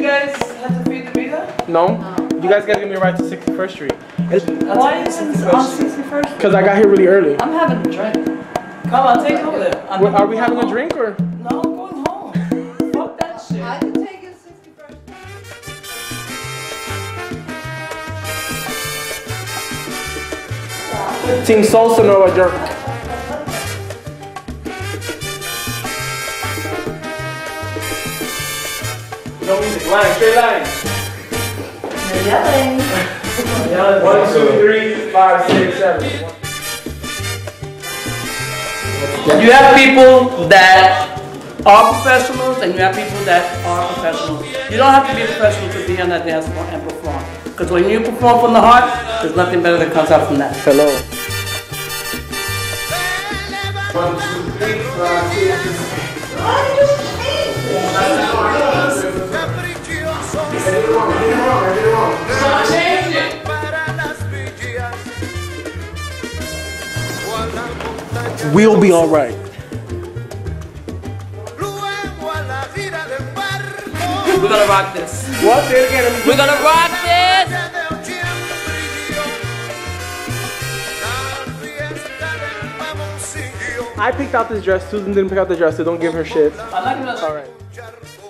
guys have to feed the Vita? No? You guys gotta give me a ride to 61st Street. Why is it on 61st? Because I got here really early. I'm having a drink. Come on, take it over there. Are we having a drink or? No, I'm going home. Fuck that shit. I can take it 61st. Team Salsa Nueva York. No music, line, straight line. You're yelling. 1, 2, 3, 5, 6, 7. You have people that are professionals and you have people that are professionals. You don't have to be a professional to be on that dance floor and perform. Because when you perform from the heart, there's nothing better that comes out from that. Hello. 1, 2, 3, 5, 6. We'll be all right. We're gonna rock this. What? Say it again. We're gonna rock this! I picked out this dress. Susan didn't pick out the dress, so don't give her shit. I'm not gonna. All right.